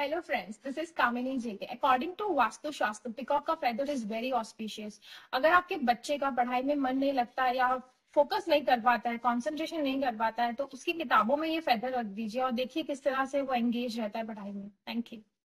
Hello friends, this is Kamini JK. According to Vastu Shastra, peacock का feather is very auspicious. अगर आपके बच्चे का पढ़ाई में मन नहीं लगता है या फोकस नहीं कर पाता है, कंसंट्रेशन नहीं कर पाता है, तो उसकी किताबों में ये फेदर रख दीजिए और देखिए किस तरह से वो एंगेज रहता है पढ़ाई में। Thank you.